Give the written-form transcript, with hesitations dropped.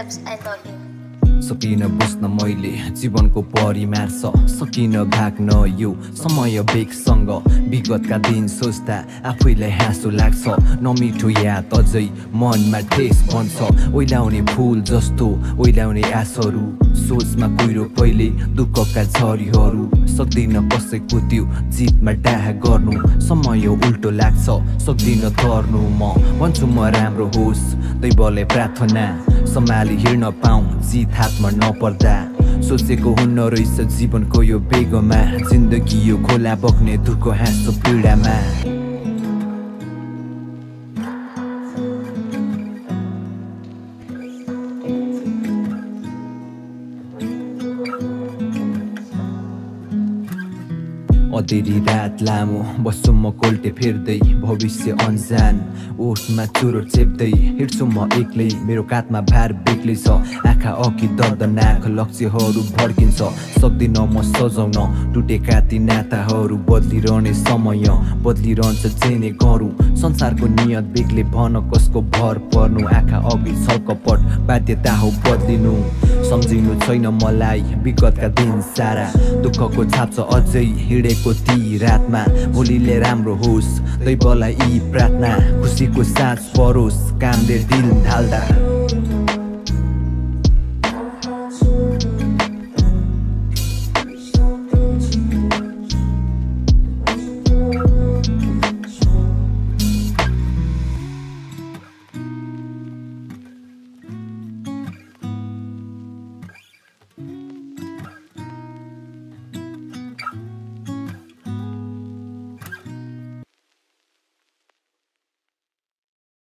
accepts I love you. सकिन बुझ्न मैले जीवनको परिमार्स सकिन भाग्न यो समय बेगसँग विगतका दिन सोच्दा आफैलाई हाँसो लाग्छ नमिठो याद अझै मनमा ठेस बन्छ ओइलाउने फुल जस्तो ओइलाउने आशहरू सोचमा कुहिरो कहिले दुःखका झरीहरू सक्दिन कसैको त्यो जितमा डाहा गर्नु समय उल्टो लाग्छ सक्दिन तर्नु म भन्छु म राम्रो होस् दैवले प्रार्थना सम्हाली हिँड्न पाऊँ जित हातमा नपर्दा सोचेको हुन्न रहेछ जीवनको यो बेगमा जिन्दगी यो खोला बग्ने दुःख हाँसो पीडामा अधेरी रात लामो बस्छु म कोल्टे फेर्दै भविष्य अन्जान ओठमा चुरो चेप्दै हिँड्छु म एक्लै मेरो काँधमा भार बेग्लै छ आँखा अघि दर्दनाक लक्ष्यहरू भड्किन्छ सक्दिन म सजाउन टुटेका ती नाताहरू बदलिरहने समय बदलिरहन्छ जेने गरौँ संसारको नियत बेग्लै भन कसको भर पर्नु आँखा अघि छलकपट बाध्यता हो बदलिनु सम्झिनु छैन मलाई विगतका दिन सारा दुःखको छाप छ अझै हिँडेको ती रातमा भोलिले राम्रो होस् दैवलाई यी प्रार्थना खुसीको सास परोस् कामले दिल ढाल्दा